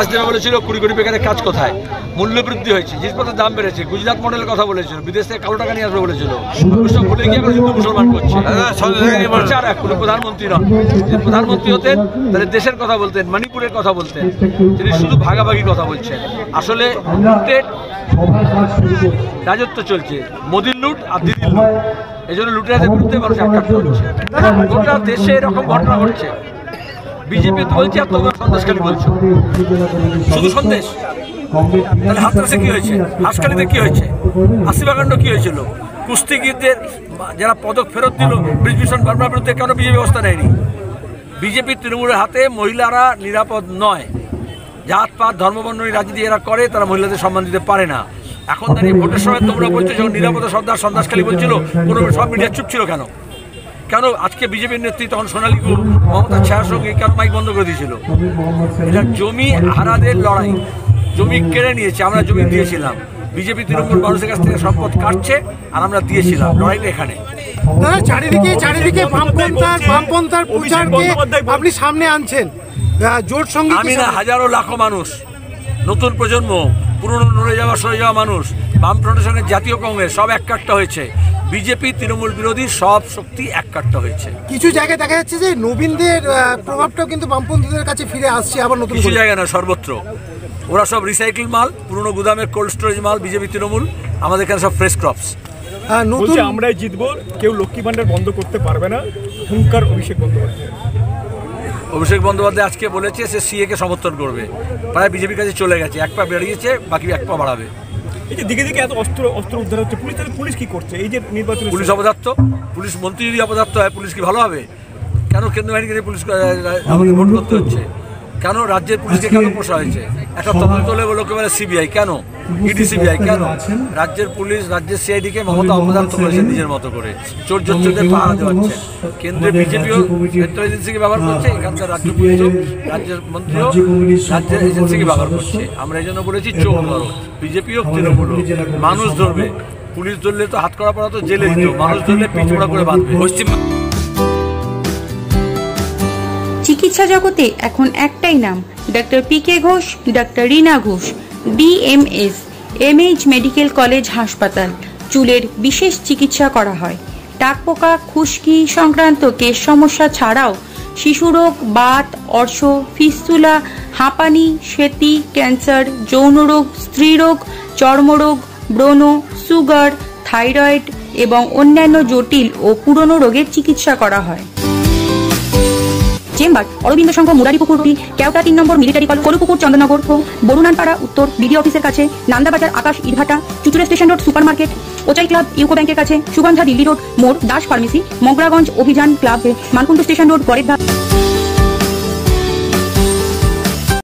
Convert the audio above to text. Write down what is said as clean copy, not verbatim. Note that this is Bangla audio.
কাজ দেবে বলেছিল, 20 কোটি বেকারের কাজ কোথায়? মূল্যবৃদ্ধি হয়েছে, জিনিসপত্রের দাম বেড়েছে, গুজরাট মডেলের কথা বলেছিল, বিদেশ থেকে কালো টাকা নিয়ে আসবে বলেছিল, সব ভুলে গিয়ে এখন হিন্দু মুসলমান করছে। আর এক কোনো প্রধানমন্ত্রী নন, প্রধানমন্ত্রী হতেন তাহলে দেশের কথা বলতেন, মণিপুরের কথা বলতেন, তিনি শুধু ভাগাভাগি কথা বলছেন। আসলে লুটের রাজত্ব চলছে, মোদির লুট আর দিদির লুট, এই জন্য লুটেরাদের বিরুদ্ধে মানুষ একাত্ম হচ্ছে। গোটা দেশে এরকম ঘটনা ঘটছে। বিজেপি তো বলছে আর তোমরা সন্দেশখালী বলছো, শুধু সন্দেশ। তাহলে হাতরাসে কি হয়েছে, হাঁসখালিতে কি হয়েছে, আসিবাকাণ্ড কি হয়েছিল, কুস্তিগীরদের যারা পদক ফেরত দিল ব্রিজভূষণ বর্মার বিরুদ্ধে, কেন বিজেপি ব্যবস্থা নেয়নি? বিজেপি তৃণমূলের হাতে মহিলারা নিরাপদ নয়, জাত পাত ধর্মবর্ণ রাজনীতি এরা করে, তারা মহিলাদের সম্মান দিতে পারে না। এখন দাঁড়িয়ে ভোটের সময় তোমরা বলছো যখন নিরাপদ সন্দেশখালী বলছিল, কোনো সব মিডিয়া চুপ ছিল কেন? কেন আজকে বিজেপির নেত্রী তখন সোনালী গুহ মমতার ছায়ার সঙ্গে কেন মাইক বন্ধ করে দিয়েছিল? এটা জমি হারাদের লড়াই, জমি কেড়ে নিয়েছে, আমরা জমি দিয়েছিলাম, বিজেপি তৃণমূল মানুষের কাছ থেকে সম্পদ কাটছে আর আমরা দিয়েছিলাম, লড়াইটা এখানে। চারিদিকে বামপন্থার প্রচারকে আপনি সামনে আনছেন জোট সঙ্গে, আমি না, হাজারো লাখো মানুষ, নতুন প্রজন্ম, পুরনো নড়ে যাওয়া সরে যাওয়া মানুষ, বামফ্রন্টের সঙ্গে জাতীয় কংগ্রেস সব এক কাট্টা হয়েছে, বিজেপি তৃণমূল বিরোধী সব শক্তি এক কাট্টা হয়েছে। কিছু জায়গায় দেখা যাচ্ছে যে নবীনদের প্রভাবটাও কিন্তু বামপন্থীদের কাছে ফিরে আসছে আবার নতুন। কিছু জায়গায় না, সর্বত্র। ওরা সব রিসাইকেল মাল, পুরনো গুদামের কোল্ড স্টোরেজ মাল, বিজেপি তৃণমূল, আমাদের এখানে সব ফ্রেশ ক্রপস। নতুন আমরাই জিতবো, কেউ লক্ষ্মী ভান্ডার বন্ধ করতে পারবে না, হুঙ্কার অভিষেক বন্দ্যোপাধ্যায়। অভিষেক বন্দ্যোপাধ্যায় আজকে বলেছে সে সিএ কে সমর্থন করবে, প্রায় বিজেপির কাছে চলে গেছে, এক পা বেরিয়েছে, বাকি এক পা বাড়াবে। এই যে দিকে দিকে এত অস্ত্র উদ্ধার হচ্ছে, পুলিশ কি করছে? এই যে নির্বাচন, পুলিশ অপদার্থ, পুলিশ মন্ত্রী যদি অপদার্থ হয়, পুলিশ কি ভালো হবে? কেন কেন্দ্র বাহিনীকে নিয়ে পুলিশ আমাকে ভোট করতে হচ্ছে? কেন রাজ্যের পুলিশকে কেন পোষা হয়েছে? একটা তদন্ত হলে লোকে বলে সিবিআই, কেন ইডি সিবিআই কেন? রাজ্যের পুলিশ, রাজ্যের সিআইডিকে মমতা অপদার্থ করেছে নিজের মতো করে, চোর চোরদের পাহারা দেওয়াচ্ছে। কেন্দ্রের বিজেপিও মেট্রো এজেন্সিকে ব্যবহার করছে, এখানকার রাজ্য পুলিশও, রাজ্যের মন্ত্রীও রাজ্যের এজেন্সিকে ব্যবহার করছে। আমরা এই জন্য বলেছি চোখ ধরো, বিজেপি হোক তৃণমূল হোক, মানুষ ধরবে। পুলিশ ধরলে তো হাত করা পড়া তো জেলে দিত, মানুষ ধরলে পিছপড়া করে বাঁধবে। চিকিৎসা জগতে এখন একটাই নাম, doctor P K Ghosh, doctor Rina Ghosh, DMS, MH medical college হাসপাতাল। চুলের বিশেষ চিকিৎসা করা হয়। টাকপোকা, খুশকি সংক্রান্ত কেশ সমস্যা ছাড়াও শিশুরোগ, বাত, অর্শ, ফিস্তুলা, হাঁপানি, শ্বেতি, ক্যান্সার, যৌনরোগ, স্ত্রীরোগ, চর্মরোগ, ব্রণ, সুগার, থাইরয়েড এবং অন্যান্য জটিল ও পুরনো রোগের চিকিৎসা করা হয়। Chamber Aurobindo Sangha, Muraripukur, Keota 3 number military college, Kolupukur, Chandannagar, Barunanpara উত্তর, বিডি অফিসের কাছে, নান্দাবাজার আকাশ ইটভাটা, Chuchura station road super market, ওচাই ক্লাব, ইউকো ব্যাংকের কাছে, সুগন্ধা দিল্লি রোড মোড়, দাস ফার্মেসি, মগরাগঞ্জ অভিযান ক্লাব, মানকুণ্ড স্টেশন রোড, পরের ধাপ।